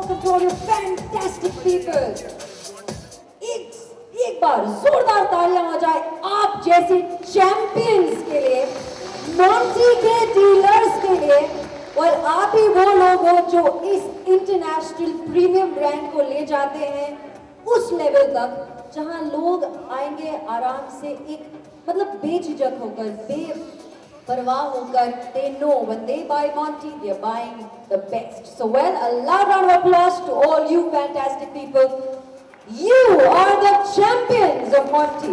control, you fantastic people. एक बार जोरदार तालियां हो जाए आप जैसे चैंपियंस के लिए, मॉन्टी के डीलर्स के लिए। और आप ही वो लोग हो जो इस इंटरनेशनल प्रीमियम ब्रांड को ले जाते हैं उस लेवल तक जहां लोग आएंगे आराम से, एक मतलब बेझिझक होकर, बेपरवाह होकर। They know when they buy Monty, they're buying the best. So well, a loud round of applause to all you fantastic people. You are the champions of Monty.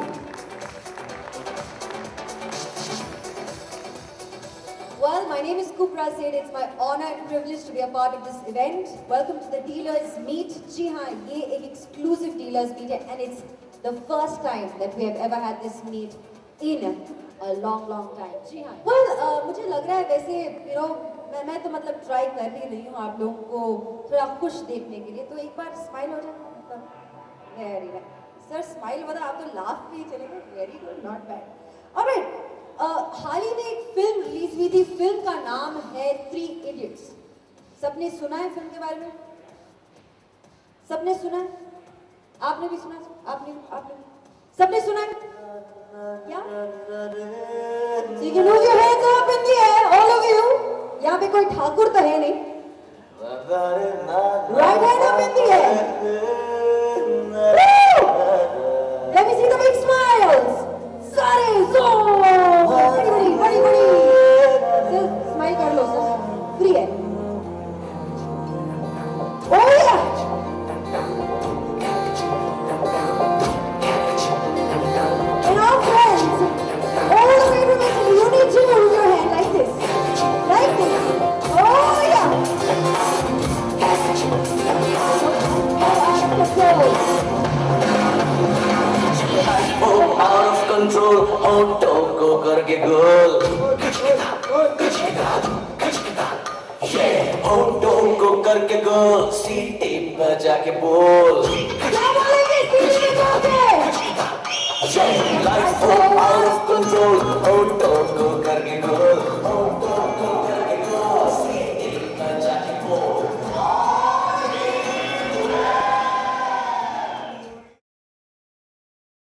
Well, my name is Kupra Seth. It's my honor and privilege to be a part of this event. Welcome to the Dealers Meet. जी हाँ, ये एक exclusive Dealers Meet है, and it's the first time that we have ever had this meet in a long time. जी हाँ. Well, मुझे लग रहा है वैसे, you know, मैं तो मतलब try कर ही रही हूँ आप लोगों को थोड़ा खुश देखने के लिए, तो एक बार smile हो जाए. Very nice. Sir, smile मतलब आप तो laugh भी चलेगा. Very good, not bad. All right. हाल ही में एक फिल्म रिलीज हुई थी, फिल्म का नाम है 3 Idiots। सबने सुना है फिल्म के बारे में? सबने सुना है? आपने भी सुना? आपने सबने सुना है? क्या? So you can move your hands up in the air, all of you। यहाँ पे कोई ठाकुर तो है नहीं। Right hand up in the air। Let me see the big smiles। सारे बड़ी सर स्माइल कर लो सर, फ्री है। Oh yeah! And our friends, all the way from Italy, you need to move your hand like this, like this. Oh yeah! Out of control, होठों को करके गोल, होठों को करके गोल, सीटी बजा के बोल। Life out of control, होठों